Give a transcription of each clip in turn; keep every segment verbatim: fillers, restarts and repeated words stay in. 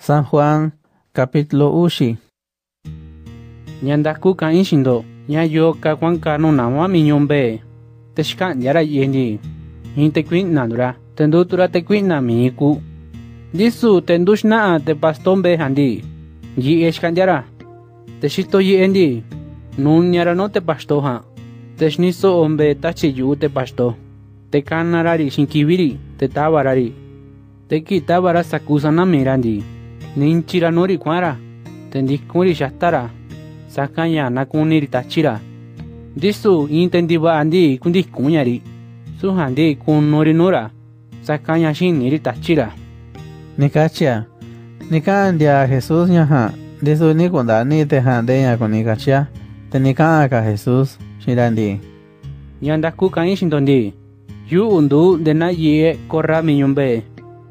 San Juan, capítulo ushi. Nyandaku ka inshindo, nyayo ka kwanka no nama minyombe. Teshkan yara yendi. Hinte kwin nandura, tendutura te kwin na miku. Disu tendushna te pastombe handi. Yi eshkan yara. Teshito yendi. Nun yara no te pastoha. Teshniso ombe tachi yu te pasto. Te kanarari shinkibiri, te tabarari. Te kitabara sakusana mirandi. Ninchira nori kwara. Tendikuri shatara. Sakanya nakuniri tachira. Disu intendiba andi kundi kunyari. Suhandi kun nori nora. Sakanya shin niri tachira. Nikachia. Nikandia Jesús nyaha. Disu ni kundani te hande nya con nikachia. Te nikaka Jesús shirandi. Yandaku ka inshindondi. Yu undu dena ye korra minyombe.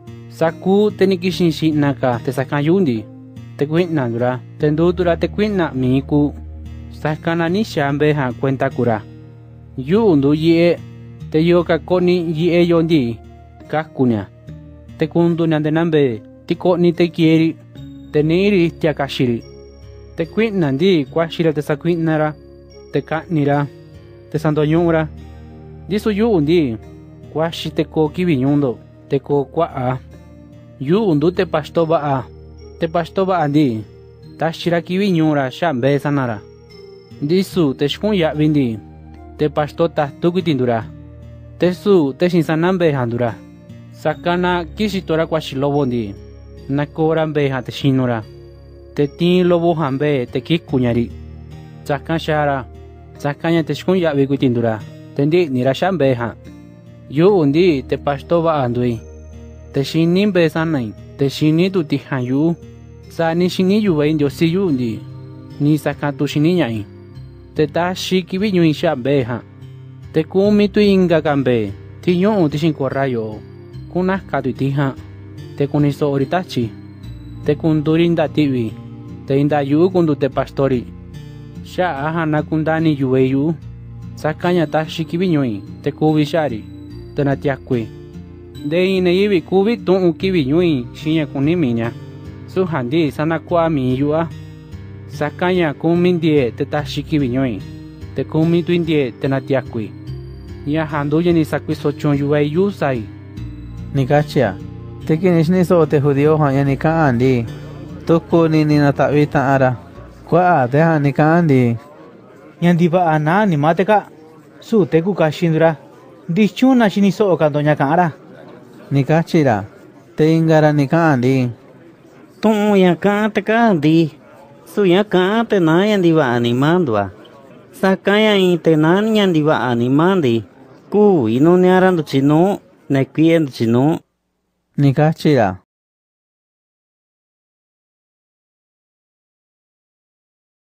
Saku tenikishin shi naka te sakayundi. Te kwinna dura. Tendutura te kwinna miku. Sakana ni shambe ha cuenta kura. Yu undu ye. Te yoka koni ye yondi. Kakunya. Te kundu nyandenambe. Ti koni te kieri. Te niri tiakashiri. Te kwinna ndi kwa shira te sakwinara. Te kanira. Te sandoñura. Disu yu undi. Kwa shi te ko kibinyundo. Te ko kwa a. Yu undu te pastoba a. Te pastoba andi. Tashira kibinyura shambe sanara. Disu te shkun ya bindi. Te pastota tukitindura. Tesu te shinsanambe handura. Sakana kishitora kwa shilobondi. Nakorambe ha te shinura. Te tin lobo hambe te kikunyari. Sakan shara. Sakanya te shkun ya bikutindura. Tendi nira shambe ha. Yu undi te pastoba andui. Te shinimbe sanai. Te shini tu tihanyu. Sa ni shini yuwa indio si yu undi. Ni sakatu shini nyai. Te ta shiki binyu insha beha. Te kumi tu inga kambe. Ti yon ti shinkorayo. Kuna katu tiha. Te kuniso oritachi. Te kundurinda tiwi. Te inda yu kundu te pastori. Sha aha na kundani yuwe yu. Sakanya ta shiki binyu. Te kubi shari. Te natiakwe. De ine yibi kubi tun uki binyu. Shinya kuniminya. Su handi sana kwa mi yua. Sakanya kumindie te tashiki binyoi. Te kumi tuindie te natiakui. Ya handuye ni sakui sochon yuwei yusai. Nikachia. Te kinishni so te judío hanya nika andi. Tuku ni ni natawita ara. Kwa te ha nika andi. Nyandiba ana ni mateka. Su te kukashindra. Dichuna shini so ka doña kara. Nikachira. Te ingara nika andi. Tung ya ka te ka andi. Su ya ka te na yandiba animandua. Sakaya in te na yandiba animandi. Ku ino ne arandu chino. Ne kuyendu chino. Nikachira.